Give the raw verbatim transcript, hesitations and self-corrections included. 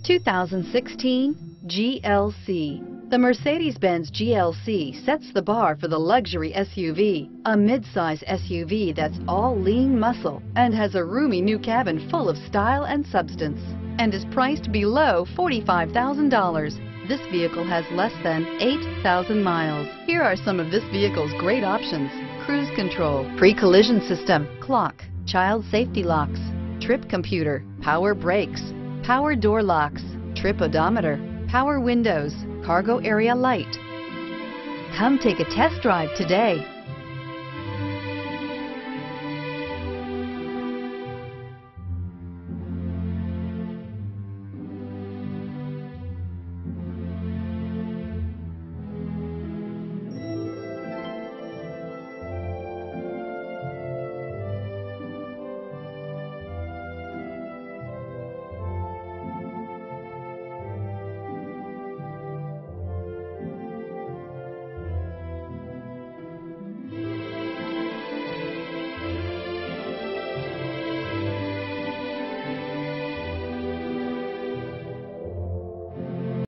two thousand sixteen G L C. The Mercedes-Benz G L C sets the bar for the luxury S U V, a midsize S U V that's all lean muscle and has a roomy new cabin full of style and substance, and is priced below forty-five thousand dollars. This vehicle has less than eight thousand miles. Here are some of this vehicle's great options: cruise control, pre-collision system, clock, child safety locks, trip computer, power brakes, power door locks, trip odometer, power windows, cargo area light. Come take a test drive today.